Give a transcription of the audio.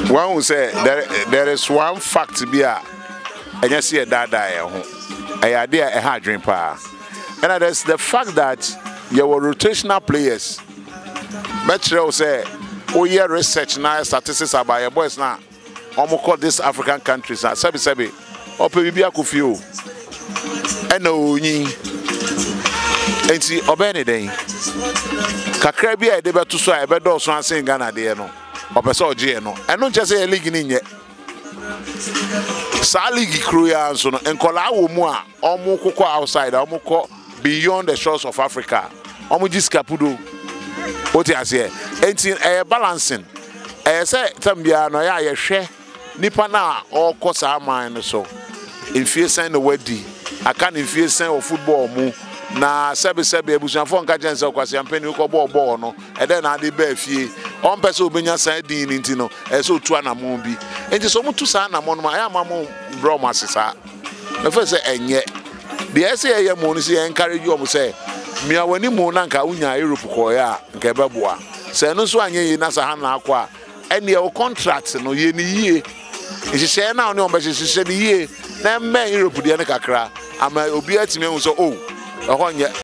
One will say there is one fact be a and you see a dada a idea a hard dream power. And that's the fact that you were rotational players. Metro say, oh yeah, research now statistics about your boys now. Almost call this African countries now. Sabi, or maybe I could feel. And no, and see, obey day. Kakrabia, they better to say, I better also saying Ghana, dear no. Or Peso Geno. And not just a league in yet. Saligi Kruya and Kola Moa, Omoko outside, Omoko beyond the shores of Africa. Omojis Capudo. What I say, and a balancing. I say, Tambia, no, I share Nipana or Cosa mine so. In fear sign the wedding, I can't in fear sign of football move. Na sebe ebusan fon ka jense okwase ampeni ko ball no e den na de ba fie on pese obenya san din nti no e so tu anamon bi enti so mutu san anamon ma ya mamo bro masisa me fe se enye de ese ye mo ni se encourage you say me awani mo na nka unya Europe ko ya nka beboa se no so anye yi na sa ha na akwa ene e contract no ye ni yie ihye na oni on be hye ni yie na me Europe de ne kakra ama obi atime hu so oh